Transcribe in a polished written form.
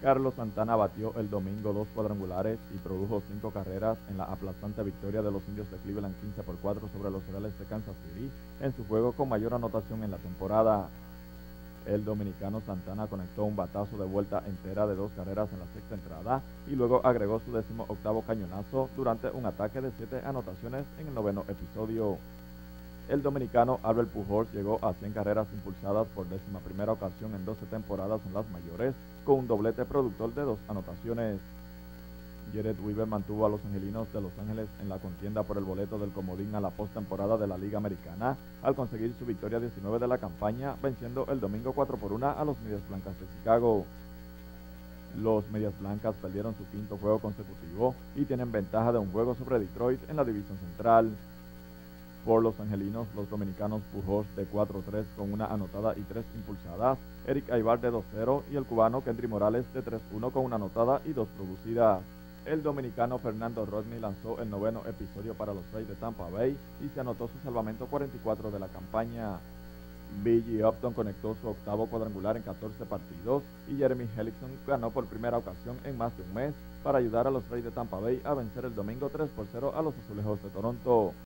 Carlos Santana batió el domingo 2 cuadrangulares y produjo 5 carreras en la aplastante victoria de los Indios de Cleveland 15-4 sobre los Reales de Kansas City en su juego con mayor anotación en la temporada. El dominicano Santana conectó un batazo de vuelta entera de 2 carreras en la sexta entrada y luego agregó su 18º cañonazo durante un ataque de 7 anotaciones en el noveno episodio. El dominicano Albert Pujols llegó a 100 carreras impulsadas por 11ª ocasión en 12 temporadas en las mayores, con un doblete productor de 2 anotaciones. Jared Weaver mantuvo a los angelinos de Los Ángeles en la contienda por el boleto del comodín a la postemporada de la Liga Americana, al conseguir su victoria 19 de la campaña, venciendo el domingo 4-1 a los Medias Blancas de Chicago. Los Medias Blancas perdieron su 5º juego consecutivo y tienen ventaja de un juego sobre Detroit en la división central. Por los angelinos, los dominicanos Pujols de 4-3 con una anotada y 3 impulsadas, Erick Aybar de 2-0 y el cubano Kendry Morales de 3-1 con una anotada y 2 producidas. El dominicano Fernando Rodney lanzó el noveno episodio para los Rays de Tampa Bay y se anotó su salvamento 44 de la campaña. B.J. Upton conectó su 8º cuadrangular en 14 partidos y Jeremy Hellickson ganó por primera ocasión en más de un mes para ayudar a los Rays de Tampa Bay a vencer el domingo 3-0 a los Azulejos de Toronto.